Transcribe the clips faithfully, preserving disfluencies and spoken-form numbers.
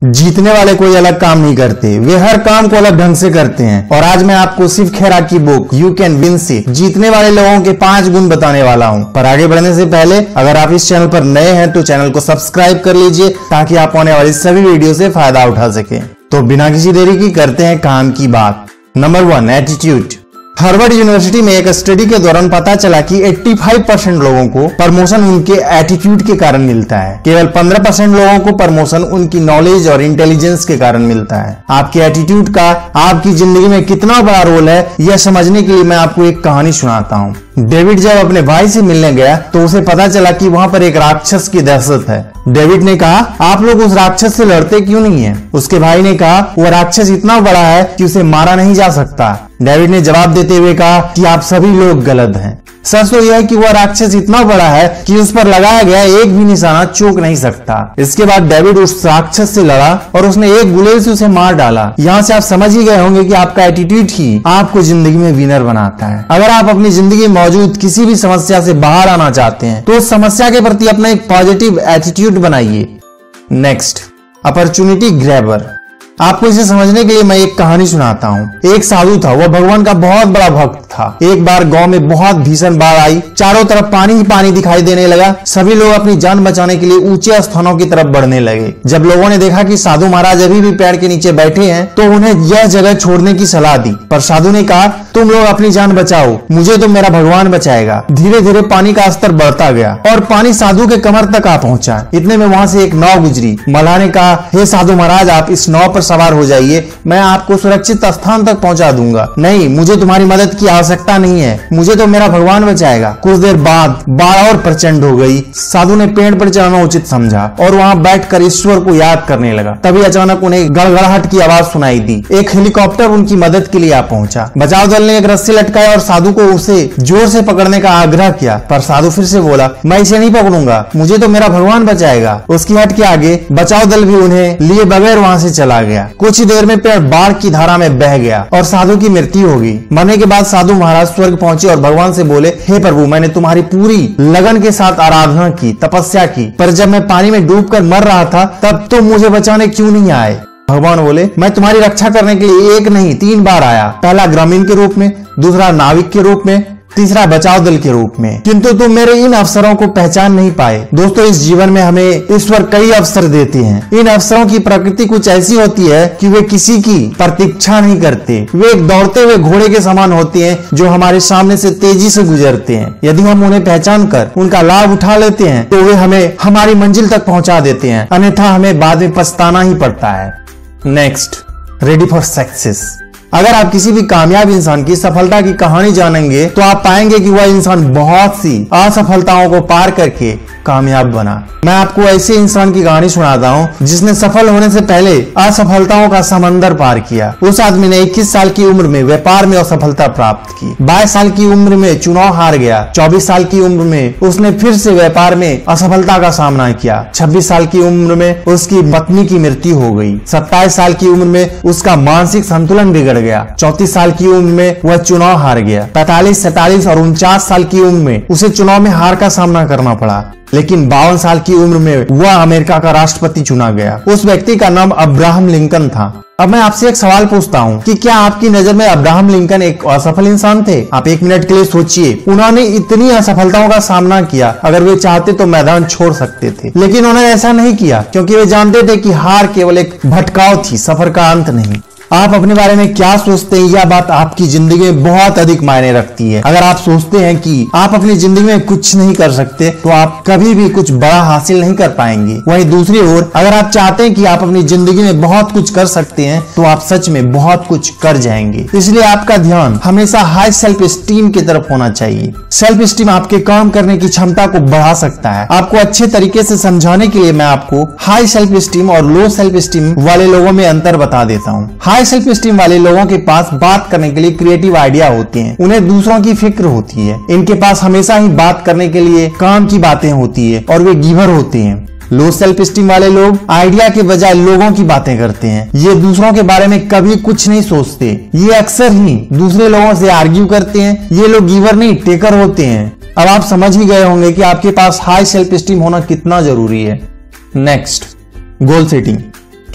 जीतने वाले कोई अलग काम नहीं करते, वे हर काम को अलग ढंग से करते हैं। और आज मैं आपको शिव खेरा की बुक यू कैन विन से जीतने वाले लोगों के पांच गुण बताने वाला हूं। पर आगे बढ़ने से पहले अगर आप इस चैनल पर नए हैं तो चैनल को सब्सक्राइब कर लीजिए ताकि आप आने वाली सभी वीडियो से फायदा उठा सके। तो बिना किसी देरी की करते हैं काम की बात। Number one, attitude. Harvard university में एक स्टडी के दौरान पता चला कि पचासी परसेंट लोगों को प्रमोशन उनके एटीट्यूड के कारण मिलता है, केवल पंद्रह परसेंट लोगों को प्रमोशन उनकी नॉलेज और इंटेलिजेंस के कारण मिलता है। आपके एटीट्यूड का आपकी जिंदगी में कितना बड़ा रोल है यह समझने के लिए मैं आपको एक कहानी सुनाता हूँ। डेविड जब अपने भाई से मिलने गया तो उसे पता चला कि वहाँ पर एक राक्षस की दहशत है। डेविड ने कहा, आप लोग उस राक्षस से लड़ते क्यों नहीं है? उसके भाई ने कहा, वो राक्षस इतना बड़ा है कि उसे मारा नहीं जा सकता। डेविड ने जवाब देते हुए कहा कि आप सभी लोग गलत हैं। सच तो यह है कि वह राक्षस इतना बड़ा है कि उस पर लगाया गया एक भी निशाना चूक नहीं सकता। इसके बाद डेविड उस राक्षस से लड़ा और उसने एक गुलेल से उसे मार डाला। यहाँ से आप समझ ही गए होंगे कि आपका एटीट्यूड ही आपको जिंदगी में विनर बनाता है। अगर आप अपनी जिंदगी में मौजूद किसी भी समस्या से बाहर आना चाहते हैं तो उस समस्या के प्रति अपना एक पॉजिटिव एटीट्यूड बनाइए। Next, opportunity grabber. आपको इसे समझने के लिए मैं एक कहानी सुनाता हूँ। एक साधु था, वह भगवान का बहुत बड़ा भक्त था। एक बार गांव में बहुत भीषण बाढ़ आई, चारों तरफ पानी ही पानी दिखाई देने लगा। सभी लोग अपनी जान बचाने के लिए ऊंचे स्थानों की तरफ बढ़ने लगे। जब लोगों ने देखा कि साधु महाराज अभी भी पेड़ के नीचे बैठे हैं तो उन्हें यह जगह छोड़ने की सलाह दी। पर साधु ने कहा, तुम लोग अपनी जान बचाओ, मुझे तो मेरा भगवान बचाएगा। धीरे धीरे पानी का स्तर बढ़ता गया और पानी साधु के कमर तक आ पहुंचा। इतने में वहां से एक नाव गुजरी। मल्लाह ने कहा, हे साधु महाराज, आप इस नाव पर सवार हो जाइए, मैं आपको सुरक्षित स्थान तक पहुंचा दूंगा। नहीं, मुझे तुम्हारी मदद की आवश्यकता नहीं है, मुझे तो मेरा भगवान बचाएगा। कुछ देर बाद बाढ़ और प्रचंड हो गई। साधु ने पेड़ पर चढ़ना उचित समझा और वहां बैठकर ईश्वर को याद करने लगा। तभी अचानक उन्हें गड़गड़ाहट की आवाज सुनाई दी। एक हेलीकॉप्टर उनकी मदद के लिए आ पहुंचा। बचाव दल ने एक रस्सी लटकाया और साधु को उसे जोर से पकड़ने का आग्रह किया। पर साधु फिर से बोला, मैं इसे नहीं पकड़ूंगा, मुझे तो मेरा भगवान बचाएगा। उसकी हट के आगे बचाव दल भी उन्हें लिए बगैर वहां से चला गया। कुछ ही देर में पेड़ बाढ़ की धारा में बह गया और साधु की मृत्यु हो गई। मरने के बाद साधु महाराज स्वर्ग पहुंचे और भगवान से बोले, हे प्रभु, मैंने तुम्हारी पूरी लगन के साथ आराधना की, तपस्या की, पर जब मैं पानी में डूबकर मर रहा था तब तुम मुझे बचाने क्यों नहीं आए? भगवान बोले, मैं तुम्हारी रक्षा करने के लिए एक नहीं तीन बार आया। पहला ग्रामीण के रूप में, दूसरा नाविक के रूप में, तीसरा बचाव दल के रूप में, किंतु तुम मेरे इन अवसरों को पहचान नहीं पाए। दोस्तों, इस जीवन में हमें ईश्वर कई अवसर देते हैं। इन अवसरों की प्रकृति कुछ ऐसी होती है कि वे किसी की प्रतीक्षा नहीं करते। वे एक दौड़ते हुए घोड़े के समान होते हैं जो हमारे सामने से तेजी से गुजरते हैं। यदि हम उन्हें पहचान कर उनका लाभ उठा लेते हैं तो वे हमें हमारी मंजिल तक पहुंचा देते हैं, अन्यथा हमें बाद में पछताना ही पड़ता है। Next, ready for success. अगर आप किसी भी कामयाब इंसान की सफलता की कहानी जानेंगे तो आप पाएंगे कि वह इंसान बहुत सी असफलताओं को पार करके कामयाब बना। मैं आपको ऐसे इंसान की कहानी सुनाता हूँ जिसने सफल होने से पहले असफलताओं का समंदर पार किया। उस आदमी ने इक्कीस साल की उम्र में व्यापार में असफलता प्राप्त की, बाईस साल की उम्र में चुनाव हार गया, चौबीस साल की उम्र में उसने फिर से व्यापार में असफलता का सामना किया, छब्बीस साल की उम्र में उसकी पत्नी की मृत्यु हो गई, सत्ताईस साल की उम्र में उसका मानसिक संतुलन बिगड़ गया, चौतीस साल की उम्र में वह चुनाव हार गया, पैंतालीस, सैतालीस और उनचास साल की उम्र में उसे चुनाव में हार का सामना करना पड़ा, लेकिन बावन साल की उम्र में वह अमेरिका का राष्ट्रपति चुना गया। उस व्यक्ति का नाम अब्राहम लिंकन था। अब मैं आपसे एक सवाल पूछता हूँ कि क्या आपकी नजर में अब्राहम लिंकन एक असफल इंसान थे? आप एक मिनट के लिए सोचिए। उन्होंने इतनी असफलताओं का सामना किया, अगर वे चाहते तो मैदान छोड़ सकते थे, लेकिन उन्होंने ऐसा नहीं किया क्योंकि वे जानते थे कि हार केवल एक भटकाव थी, सफर का अंत नहीं। आप अपने बारे में क्या सोचते हैं, यह बात आपकी जिंदगी में बहुत अधिक मायने रखती है। अगर आप सोचते हैं कि आप अपनी जिंदगी में कुछ नहीं कर सकते तो आप कभी भी कुछ बड़ा हासिल नहीं कर पाएंगे। वहीं दूसरी ओर अगर आप चाहते हैं कि आप अपनी जिंदगी में बहुत कुछ कर सकते हैं तो आप सच में बहुत कुछ कर जाएंगे। इसलिए आपका ध्यान हमेशा हाई सेल्फ स्टीम की तरफ होना चाहिए। सेल्फ स्टीम आपके काम करने की क्षमता को बढ़ा सकता है। आपको अच्छे तरीके से समझाने के लिए मैं आपको हाई सेल्फ स्टीम और लो सेल्फ स्टीम वाले लोगों में अंतर बता देता हूँ। हाई सेल्फ स्टीम वाले लोगों के पास बात करने के लिए क्रिएटिव आइडिया होते हैं, उन्हें दूसरों की फिक्र होती है, इनके पास हमेशा ही बात करने के लिए काम की बातें होती है और वे गिवर होते हैं। लो सेल्फ स्टीम वाले लोग आइडिया के बजाय लोगों की बातें करते हैं। ये दूसरों के बारे में कभी कुछ नहीं सोचते, ये अक्सर ही दूसरे लोगों से आर्ग्यू करते हैं। ये लोग गिवर नहीं टेकर होते हैं। अब आप समझ ही गए होंगे कि आपके पास हाई सेल्फ स्टीम होना कितना जरूरी है। Next, goal setting.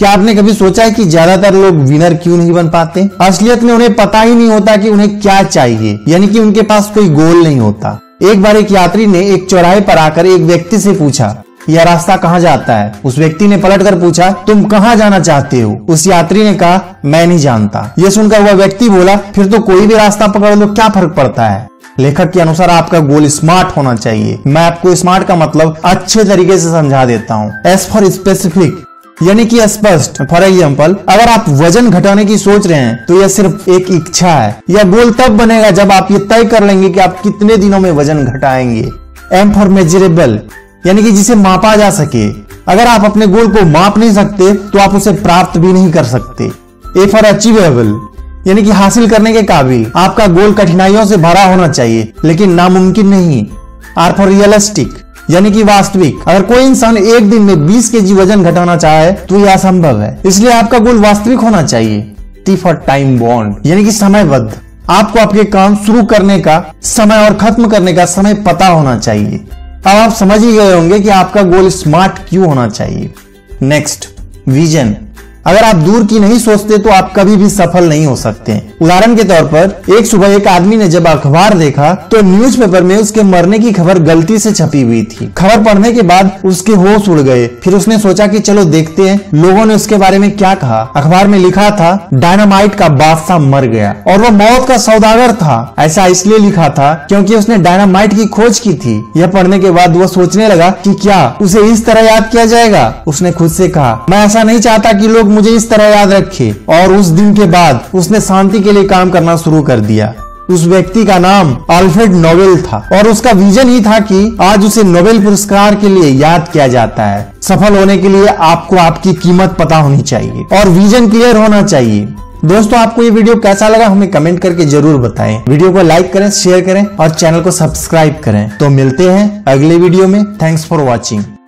क्या आपने कभी सोचा है कि ज्यादातर लोग विनर क्यों नहीं बन पाते? असलियत में उन्हें पता ही नहीं होता कि उन्हें क्या चाहिए, यानी कि उनके पास कोई गोल नहीं होता। एक बार एक यात्री ने एक चौराहे पर आकर एक व्यक्ति से पूछा, यह रास्ता कहाँ जाता है? उस व्यक्ति ने पलट कर पूछा, तुम कहाँ जाना चाहते हो? उस यात्री ने कहा, मैं नहीं जानता। यह सुनकर वह व्यक्ति बोला, फिर तो कोई भी रास्ता पकड़ लो, क्या फर्क पड़ता है? लेखक के अनुसार आपका गोल स्मार्ट होना चाहिए। मैं आपको स्मार्ट का मतलब अच्छे तरीके से समझा देता हूँ। एस फॉर स्पेसिफिक, यानी कि स्पष्ट। फॉर एग्जाम्पल, अगर आप वजन घटाने की सोच रहे हैं तो यह सिर्फ एक इच्छा है। यह गोल तब बनेगा जब आप ये तय कर लेंगे कि आप कितने दिनों में वजन घटाएंगे। एम फॉर मेजरेबल, यानी कि जिसे मापा जा सके। अगर आप अपने गोल को माप नहीं सकते तो आप उसे प्राप्त भी नहीं कर सकते। ए फॉर अचीवेबल, यानी कि हासिल करने के काबिल। आपका गोल कठिनाइयों से भरा होना चाहिए लेकिन नामुमकिन नहीं। आर फॉर रियलिस्टिक, यानी कि वास्तविक। अगर कोई इंसान एक दिन में बीस केजी वजन घटाना चाहे तो यह असंभव है, इसलिए आपका गोल वास्तविक होना चाहिए। टी फॉर टाइम बॉन्ड, यानी कि समयबद्ध। आपको आपके काम शुरू करने का समय और खत्म करने का समय पता होना चाहिए। अब आप समझ ही गए होंगे कि आपका गोल स्मार्ट क्यों होना चाहिए। Next, vision. अगर आप दूर की नहीं सोचते तो आप कभी भी सफल नहीं हो सकते। उदाहरण के तौर पर, एक सुबह एक आदमी ने जब अखबार देखा तो न्यूज़पेपर में उसके मरने की खबर गलती से छपी हुई थी। खबर पढ़ने के बाद उसके होश उड़ गए। फिर उसने सोचा कि चलो देखते हैं लोगों ने उसके बारे में क्या कहा। अखबार में लिखा था, डायनामाइट का बादशाह मर गया और वह मौत का सौदागर था। ऐसा इसलिए लिखा था क्योंकि उसने डायनामाइट की खोज की थी। यह पढ़ने के बाद वह सोचने लगा कि क्या उसे इस तरह याद किया जाएगा। उसने खुद से कहा, मैं ऐसा नहीं चाहता कि लोग मुझे इस तरह याद रखे। और उस दिन के बाद उसने शांति के लिए काम करना शुरू कर दिया। उस व्यक्ति का नाम अल्फ्रेड नोबेल था और उसका विजन ही था कि आज उसे नोबेल पुरस्कार के लिए याद किया जाता है। सफल होने के लिए आपको आपकी कीमत पता होनी चाहिए और विजन क्लियर होना चाहिए। दोस्तों, आपको ये वीडियो कैसा लगा हमें कमेंट करके जरूर बताएं। वीडियो को लाइक करें, शेयर करें और चैनल को सब्सक्राइब करें। तो मिलते हैं अगले वीडियो में। Thanks for watching.